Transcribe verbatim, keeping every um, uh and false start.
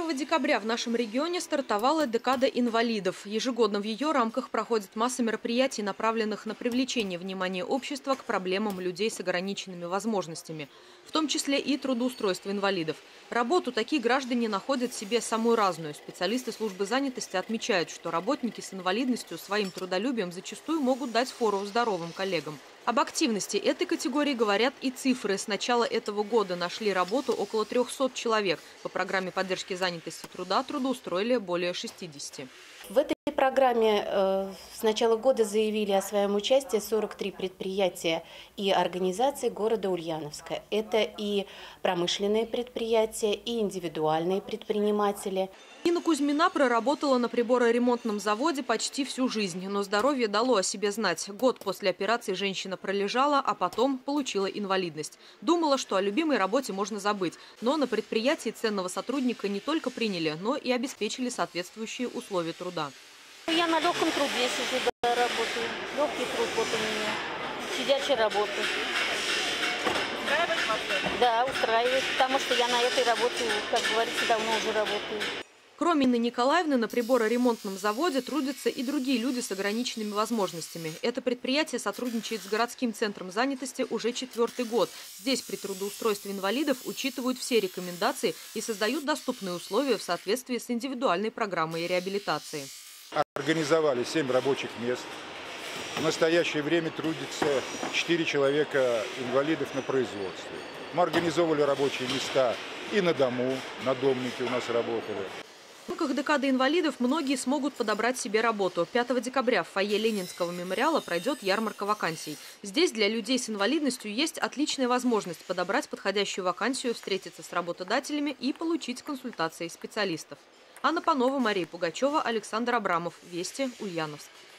пятого декабря в нашем регионе стартовала декада инвалидов. Ежегодно в ее рамках проходит масса мероприятий, направленных на привлечение внимания общества к проблемам людей с ограниченными возможностями, в том числе и трудоустройство инвалидов. Работу такие граждане находят себе самую разную. Специалисты службы занятости отмечают, что работники с инвалидностью своим трудолюбием зачастую могут дать фору здоровым коллегам. Об активности этой категории говорят и цифры. С начала этого года нашли работу около трёхсот человек. По программе поддержки занятости труда трудоустроили более шестидесяти. В этой программе э, с начала года заявили о своем участии сорок три предприятия и организации города Ульяновска. Это и промышленные предприятия, и индивидуальные предприниматели. Нина Кузьмина проработала на прибороремонтном заводе почти всю жизнь, но здоровье дало о себе знать. Год после операции женщина пролежала, а потом получила инвалидность. Думала, что о любимой работе можно забыть, но на предприятии ценного сотрудника не только приняли, но и обеспечили соответствующие условия труда. Я на легком труде сижу, да, работаю. Легкий труд вот у меня. Сидячая работа. Устраивает вас? Да, устраивает, потому что я на этой работе, как говорится, давно уже работаю. Кроме Инны Николаевны, на прибороремонтном заводе трудятся и другие люди с ограниченными возможностями. Это предприятие сотрудничает с городским центром занятости уже четвертый год. Здесь при трудоустройстве инвалидов учитывают все рекомендации и создают доступные условия в соответствии с индивидуальной программой реабилитации. Организовали семь рабочих мест. В настоящее время трудится четыре человека инвалидов на производстве. Мы организовали рабочие места и на дому, на домнике у нас работали. В рамках декады инвалидов многие смогут подобрать себе работу. пятого декабря в фойе Ленинского мемориала пройдет ярмарка вакансий. Здесь для людей с инвалидностью есть отличная возможность подобрать подходящую вакансию, встретиться с работодателями и получить консультации специалистов. Анна Панова, Мария Пугачева, Александр Абрамов. Вести, Ульяновск.